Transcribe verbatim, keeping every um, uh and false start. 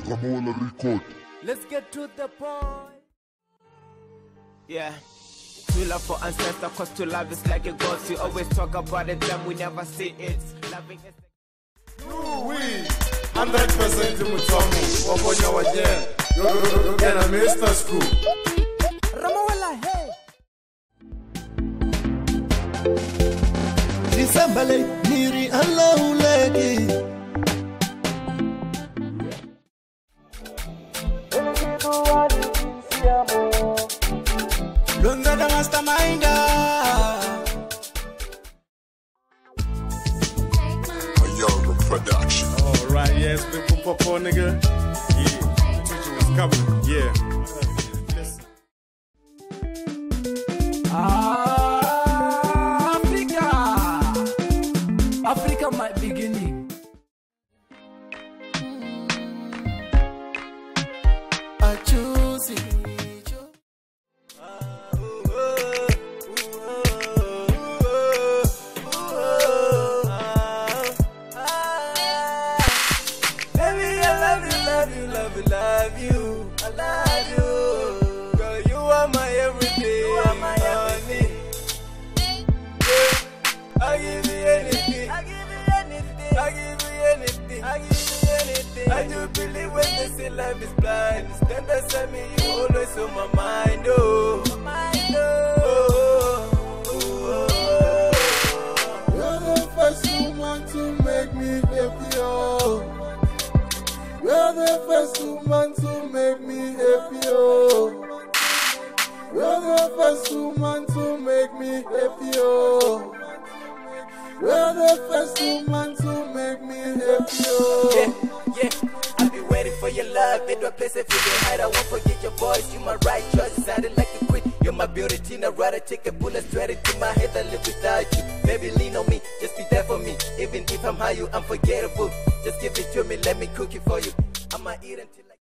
Ramola record. Let's get to the point. Yeah. To love for ancestors, cause to love is like a ghost. We always talk about it, then we never see it. Loving is we one hundred percent mutsomo waponya wajena yogena Mister School Ramola, hey. Disambale miri Allahu leki Lunga da masterminda Yoga production. Alright, yes, big pop pop nigga. Yeah, the teacher was coming. Yeah. Listen. Africa, Africa, my beginning. I choose it. Love you, I love you. Girl, you are my everything. You are my everything. Yeah. I give you anything. I give you anything. I give you anything. I give you anything. I do believe when they say life is blind. Stand beside me, you always on my mind. Oh, my mind. Oh, oh, oh, oh. You're the first woman to make me happy. Oh. You're the first woman to make me happy, oh. You're the first woman to make me happy, oh. You're the first woman to make me happy, oh. Yeah, yeah, I've been waiting for your love. In a place if you can hide, I won't forget your voice. You my right choice, sounded like a queen. You're my beauty, Tina. Rather take a bullet straight into my head than live without you. Baby, lean on me, just be there for me. Even if I'm high, you unforgettable. Just give it to me, let me cook it for you. I'ma eat until